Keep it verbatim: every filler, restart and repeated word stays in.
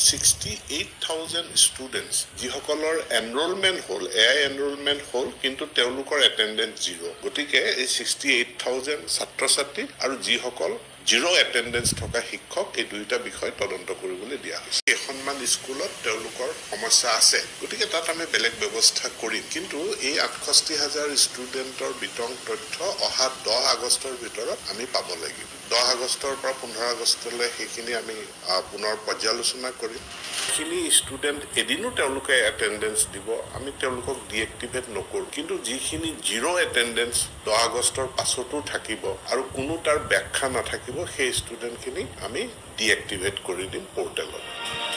sixty eight thousand students যিসকলৰ enrolment হ'ল A I enrolment হ'ল কিন্তু তেওঁলোকৰ এটেণ্ডেঞ্চ জিৰ' গতিকে এই ছিক্সটি এইট থাউজেণ্ড ছাত্ৰ ছাত্ৰী আৰু যিসকল জিৰ' এটেণ্ডেঞ্চ থকা শিক্ষক এই দুয়োটা বিষয় তদন্ত কৰিবলৈ দিয়া হৈছে কেইখনমান স্কুলত তেওঁলোকৰ সমস্যা আছে গতিকে তাত আমি বেলেগ ব্যৱস্থা কৰিম কিন্তু এই আঠষষ্ঠি হাজাৰ ষ্টুডেণ্টৰ বিতং তথ্য অহা দহ আগষ্টৰ ভিতৰত আমি পাব লাগিব দহ আগষ্টৰ পৰা পোন্ধৰ আগষ্টলৈ সেইখিনি আমি পুনৰ পৰ্যালোচনা কৰিম যিখিনি ষ্টুডেণ্ট এদিনো তেওঁলোকে এটেণ্ডেঞ্চ দিব আমি তেওঁলোকক ডিএক্টিভেট নকৰোঁ কিন্তু যিখিনি জিৰ' এটেণ্ডেঞ্চ দহ আগষ্টৰ পাছতো থাকিব আৰু কোনো তাৰ ব্যাখ্যা নাথাকিব সেই ষ্টুডেণ্টখিনি আমি ডিএক্টিভেট কৰি দিম পৰ্টেলত